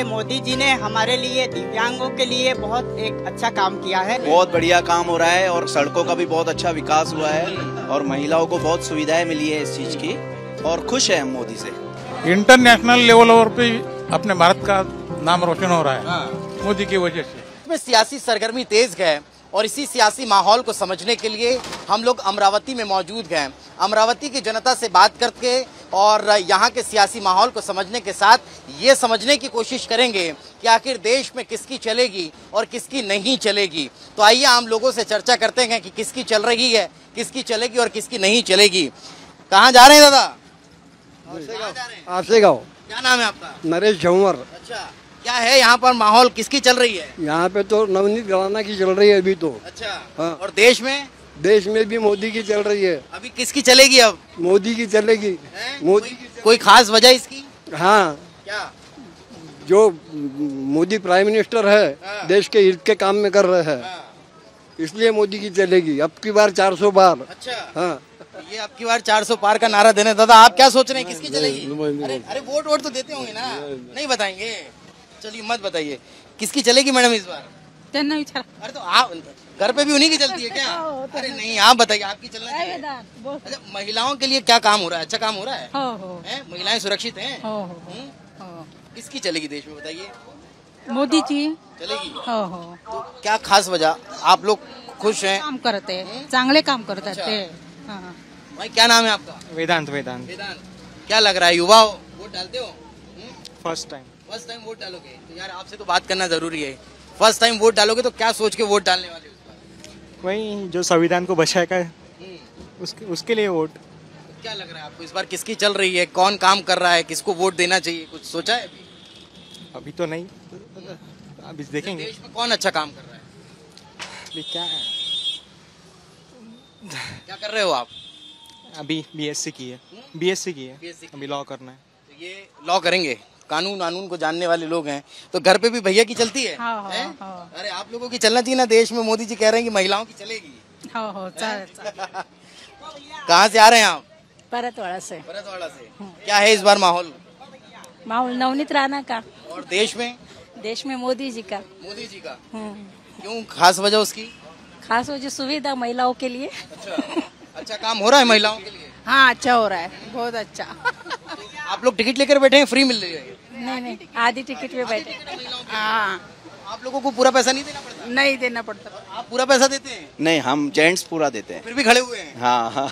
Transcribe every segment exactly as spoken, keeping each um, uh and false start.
मोदी जी ने हमारे लिए दिव्यांगों के लिए बहुत एक अच्छा काम किया है। बहुत बढ़िया काम हो रहा है और सड़कों का भी बहुत अच्छा विकास हुआ है और महिलाओं को बहुत सुविधाएं मिली है इस चीज की और खुश है हम मोदी से। इंटरनेशनल लेवल पे अपने भारत का नाम रोशन हो रहा है मोदी की वजह से। सियासी सरगर्मी तेज है और इसी सियासी माहौल को समझने के लिए हम लोग अमरावती में मौजूद हैं। अमरावती की जनता से बात करके और यहाँ के सियासी माहौल को समझने के साथ ये समझने की कोशिश करेंगे कि आखिर देश में किसकी चलेगी और किसकी नहीं चलेगी। तो आइए हम लोगों से चर्चा करते हैं कि किसकी चल रही है, किसकी चलेगी और किसकी नहीं चलेगी। कहाँ जा रहे हैं दादा? आपसे गाँव। क्या नाम है आपका? नरेश झंवर। अच्छा, क्या है यहाँ पर माहौल, किसकी चल रही है? यहाँ पे तो नवनीत घराना की चल रही है अभी तो। अच्छा। हाँ। और देश में? देश में भी मोदी की चल रही है। अभी किसकी चलेगी? अब मोदी की चलेगी। मोदी कोई, कोई खास वजह इसकी? हाँ, क्या? जो मोदी प्राइम मिनिस्टर है हाँ। देश के हित के काम में कर रहे हैं, हाँ। इसलिए मोदी की चलेगी अब की बार चार सौ बार। अच्छा। हाँ, ये अब की बार चार सौ पार का नारा देने। दादा आप क्या सोच रहे हैं, किसकी चलेगी? अरे अरे वोट वोट तो देते होंगे ना, नहीं बताएंगे? चलिए मत बताइए, किसकी चलेगी मैडम इस बार? अरे तो आप घर पे भी उन्हीं की चलती है क्या? अरे नहीं, आप बताइए आपकी चलना चाहिए। अच्छा, महिलाओं के लिए क्या काम हो रहा है? अच्छा काम हो रहा है? हो, हो। हैं? महिलाएं सुरक्षित हैं? हो, हो, हम्म? हो। किसकी चलेगी देश में बताइए? मोदी जी चलेगी। हो हो तो क्या खास वजह, आप लोग खुश हैं? काम करते हैं, चांगले काम करतात ते। हाँ। भाई क्या नाम है आपका? वेदांत वेदांत वेदांत। क्या लग रहा है, युवा हो, वोट डालते हो? First time first time vote डालोगे तो यार आपसे तो बात करना जरूरी है। फर्स्ट टाइम वोट डालोगे तो क्या सोच के वोट डालने वाले हो? वही जो संविधान को बचाएगा उसके उसके लिए वोट। क्या लग रहा है आपको इस बार किसकी चल रही है, कौन काम कर रहा है, किसको वोट देना चाहिए, कुछ सोचा है अभी? अभी तो नहीं, अभी देखेंगे। देश में कौन अच्छा काम कर रहा है? अभी क्या क्या कर रहे हो आप? अभी बीएससी की है, बीएससी की है, बीएससी की। अभी लॉ करना है। तो ये लॉ करेंगे, कानून कानून को जानने वाले लोग हैं। तो घर पे भी भैया की चलती है? हाँ, हाँ, हैं? हाँ। अरे आप लोगों की चलना चाहिए ना, देश में मोदी जी कह रहे हैं कि महिलाओं की चलेगी। हो हो चालेल चालेल। कहाँ से आ रहे हैं आप? परतवाड़ा से। परतवाड़ा से। क्या है इस बार माहौल? माहौल नवनीत राणा का। और देश में? देश में मोदी जी का। मोदी जी का। हम्म। क्यों, खास वजह उसकी? खास वजह सुविधा महिलाओं के लिए। अच्छा, अच्छा काम हो रहा है महिलाओं के लिए? हाँ अच्छा हो रहा है, बहुत अच्छा। आप लोग टिकट लेकर बैठे हैं, फ्री मिल रही है? नहीं नहीं, आधी टिकट पे बैठे। हाँ, आप लोगों को पूरा पैसा नहीं देना पड़ता? नहीं देना पड़ता। आप पूरा पैसा देते हैं? नहीं, हम जेंट्स पूरा देते हैं। फिर भी खड़े हुए हैं? हाँ हाँ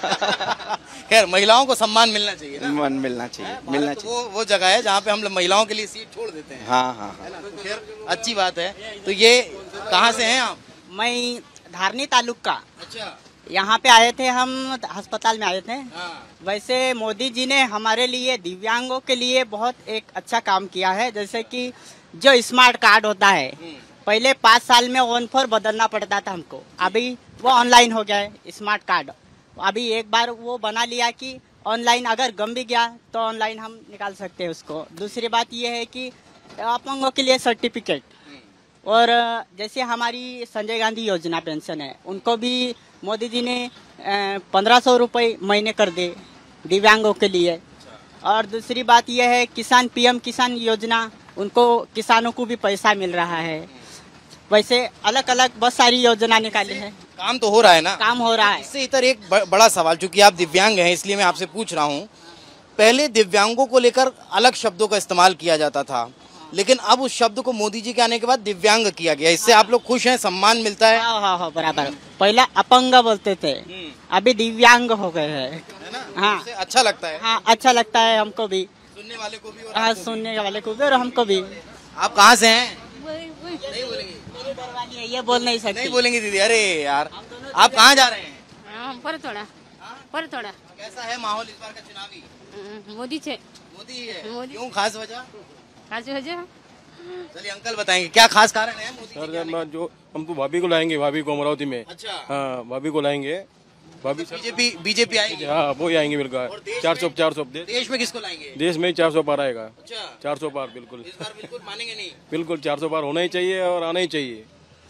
खैर महिलाओं को सम्मान मिलना चाहिए ना। मन मिलना चाहिए, भारत मिलना तो चाहिए। वो वो जगह है जहाँ पे हम लोग महिलाओं के लिए सीट छोड़ देते हैं। हाँ हाँ है ना? तो खैर अच्छी बात है। तो ये कहाँ से हैं आप? मैं धारनी तालुक का। अच्छा। यहाँ पे आए थे, हम अस्पताल में आए थे। हाँ। वैसे मोदी जी ने हमारे लिए दिव्यांगों के लिए बहुत एक अच्छा काम किया है। जैसे कि जो स्मार्ट कार्ड होता है, पहले पाँच साल में वन फोर बदलना पड़ता था हमको, अभी वो ऑनलाइन हो गया है स्मार्ट कार्ड। अभी एक बार वो बना लिया कि ऑनलाइन अगर गम भी गया तो ऑनलाइन हम निकाल सकते हैं उसको। दूसरी बात ये है कि अपंगों के लिए सर्टिफिकेट, और जैसे हमारी संजय गांधी योजना पेंशन है, उनको भी मोदी जी ने पंद्रह सौ रुपये महीने कर दे दिव्यांगों के लिए। और दूसरी बात यह है किसान पीएम किसान योजना, उनको किसानों को भी पैसा मिल रहा है। वैसे अलग अलग बहुत सारी योजना निकाली है। काम तो हो रहा है ना? काम हो रहा है। इससे इधर एक बड़ा सवाल, चूंकि आप दिव्यांग हैं इसलिए मैं आपसे पूछ रहा हूँ। पहले दिव्यांगों को लेकर अलग शब्दों का इस्तेमाल किया जाता था, लेकिन अब उस शब्द को मोदी जी के आने के बाद दिव्यांग किया गया। इससे आप लोग खुश हैं, सम्मान मिलता है? हाँ हाँ हाँ बराबर। पहला अपंग बोलते थे, अभी दिव्यांग हो गए हैं। हाँ, इससे अच्छा लगता है? हाँ अच्छा लगता है हमको भी, सुनने वाले को भी और हाँ आपको भी। सुनने वाले को भी और हमको भी। आप कहाँ से हैं? नहीं बोलेंगे? ये बोल नहीं सकते। नहीं बोलेंगे दीदी? अरे यार, आप कहाँ जा रहे हैं? परतवाड़ा। परतवाड़ा। कैसा है माहौल इस बार का चुनावी? मोदी छे। मोदी है। मोदी। क्यों, खास वजह? खास वजह चलिए अंकल बताएंगे क्या खास कारण है मोदी जी सर के आने मैं जो हम तो भाभी को लाएंगे, भाभी को अमरावती में। का? अच्छा। हाँ, भाभी को लाएंगे। भाभी सर बीजेपी बीजेपी आएगी? हाँ, वो ही आएंगे और बिल्कुल। देश चार में? सौ चार सौ देश, देश में किसको लाएंगे? देश में चार सौ पार आएगा। अच्छा, चार सौ पार बिल्कुल। इस बार बिल्कुल मानेंगे नहीं? बिल्कुल चार सौ पार होना ही चाहिए और आना ही चाहिए।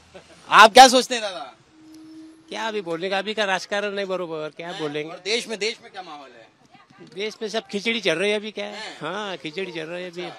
आप क्या सोचते हैं दादा? क्या अभी बोलेगा, अभी का राजकारण नहीं बरोबर, क्या बोलेंगे। और देश में देश में क्या माहौल है? देश में सब खिचड़ी चल रही है अभी, क्या है? हाँ, खिचड़ी चल रही है अभी।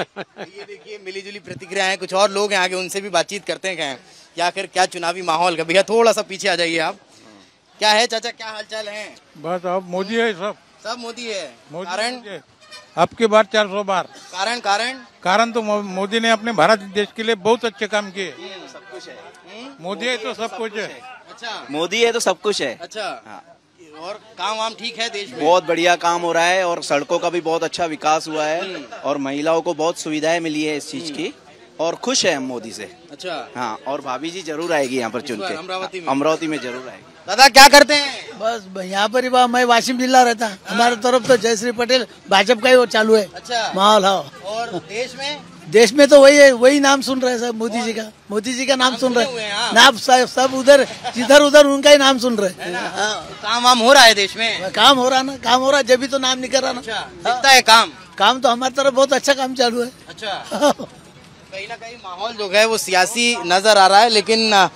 ये देखिए मिली जुली प्रतिक्रिया है। कुछ और लोग हैं आगे, उनसे भी बातचीत करते हैं क्या क्या आखिर क्या चुनावी माहौल का। भैया थोड़ा सा पीछे आ जाइए आप। क्या है चाचा, क्या हालचाल है? बस अब मोदी है सब सब मोदी है। मोदी कारण मोदी है। अब की बार चार सौ बार। कारण कारण कारण तो मो- मोदी ने अपने भारत देश के लिए बहुत अच्छे काम किए। सब कुछ है, मोदी है तो सब कुछ है। अच्छा मोदी है तो सब कुछ है। अच्छा हाँ। और काम वाम ठीक है देश में? बहुत बढ़िया काम हो रहा है और सड़कों का भी बहुत अच्छा विकास हुआ है और महिलाओं को बहुत सुविधाएं मिली है इस चीज की और खुश है हम मोदी से। अच्छा हाँ, और भाभी जी जरूर आएगी यहाँ पर चुन के। अमरावती में? अमरावती में जरूर आएगी। दादा क्या करते हैं? बस यहाँ पर ही बा- मैं वाशिम जिला रहता। हमारे तरफ तो जयश्री पटेल भाजपा का ही वो चालू है अच्छा माहौल। हाँ, और देश में? देश में तो वही है, वही नाम सुन रहे हैं सब, मोदी जी का मोदी जी का नाम सुन रहे हुए हैं, हैं। हाँ। नाम सब सब उधर जिधर उधर उनका ही नाम सुन रहे हैं। हाँ, काम वाम हो रहा है देश में? काम हो रहा ना, काम हो रहा, जब भी तो नाम निकल रहा ना। अच्छा दिखता है काम? काम तो हमारी तरफ बहुत अच्छा काम चालू है। अच्छा हाँ। कहीं ना कहीं माहौल जो है वो सियासी नजर आ रहा है, लेकिन आ,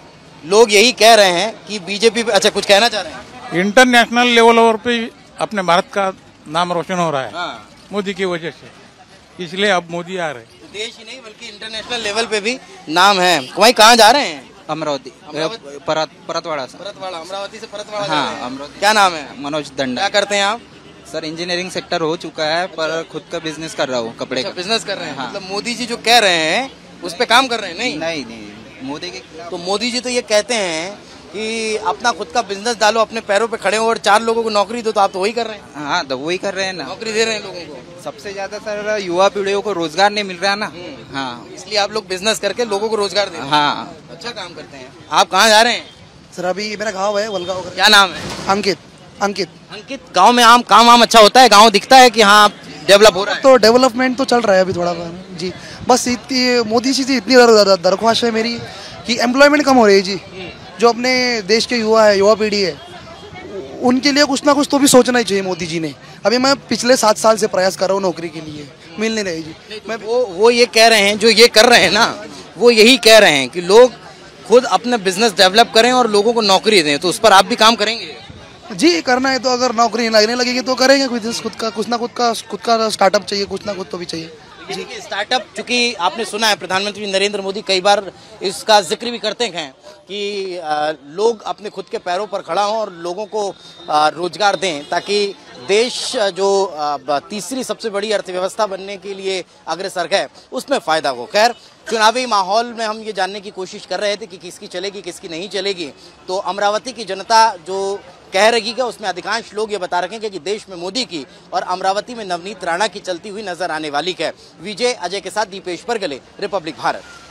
लोग यही कह रहे हैं कि बीजेपी पे। अच्छा कुछ कहना चाह रहे हैं? इंटरनेशनल लेवल पे अपने भारत का नाम रोशन हो रहा है हाँ। मोदी की वजह से, इसलिए अब मोदी आ रहे हैं। तो देश ही नहीं बल्कि इंटरनेशनल लेवल पे भी नाम है। वहीं कहाँ जा रहे हैं? अमरावती, अमरावती? परत परतवाड़ा से। परतवाड़ा, अमरावती से परतवाड़ा जा हाँ, रहे हैं। अमरावती। क्या नाम है? मनोज दंडा। क्या करते हैं आप? सर इंजीनियरिंग सेक्टर हो चुका है, पर खुद का बिजनेस कर रहा हूँ कपड़े अच्छा का। बिजनेस कर रहे हैं। हाँ। मतलब मोदी जी जो कह रहे हैं उस पे काम कर रहे हैं? नहीं नहीं नहीं, मोदी के खिलाफ। तो मोदी जी तो ये कहते हैं कि अपना खुद का बिजनेस डालो, अपने पैरों पे खड़े हो और चार लोगों को नौकरी दो, तो आप तो वही कर रहे हैं। हाँ, तो वही कर रहे हैं ना, नौकरी दे रहे हैं लोगों को। सबसे ज्यादा सर युवा पीढ़ियों को रोजगार नहीं मिल रहा है ना। हाँ, इसलिए आप लोग बिजनेस करके लोगों को रोजगार दे रहे हैं। हाँ। अच्छा काम करते हैं। आप कहाँ जा रहे हैं? सर अभी मेरा गाँव है वलगांव। क्या नाम है? अंकित। अंकित अंकित, गांव में आम काम वाम अच्छा होता है? गांव दिखता है कि हाँ डेवलप हो रहा है? तो डेवलपमेंट तो चल रहा है अभी थोड़ा जी। बस इतनी मोदी जी से इतनी दर, दर, दरख्वास्त है मेरी कि एम्प्लॉयमेंट कम हो रही है जी। जो अपने देश के युवा है, युवा पीढ़ी है, उनके लिए कुछ ना कुछ तो भी सोचना ही चाहिए मोदी जी ने। अभी मैं पिछले सात साल से प्रयास कर रहा हूँ नौकरी के लिए, मिल नहीं रही जी। मैं वो वो ये कह रहे हैं, जो ये कर रहे हैं ना, वो यही कह रहे हैं कि लोग खुद अपना बिजनेस डेवलप करें और लोगों को नौकरी दें। तो उस पर आप भी काम करेंगे? जी करना है तो, अगर नौकरी लगने लगेगी तो करेंगे। बिजनेस खुद का, कुछ ना खुद का खुद का स्टार्टअप चाहिए, कुछ ना कुछ तो भी चाहिए जी। स्टार्टअप, चूंकि आपने सुना है प्रधानमंत्री नरेंद्र मोदी कई बार इसका जिक्र भी करते हैं कि आ, लोग अपने खुद के पैरों पर खड़ा हों और लोगों को आ, रोजगार दें, ताकि देश जो आ, तीसरी सबसे बड़ी अर्थव्यवस्था बनने के लिए अग्रसर है उसमें फायदा हो। खैर, चुनावी माहौल में हम ये जानने की कोशिश कर रहे थे कि किसकी चलेगी किसकी नहीं चलेगी। तो अमरावती की जनता जो कह रही है उसमें अधिकांश लोग ये बता रहे हैं कि देश में मोदी की और अमरावती में नवनीत राणा की चलती हुई नजर आने वाली है। विजय अजय के साथ दीपेश परगले, रिपब्लिक भारत।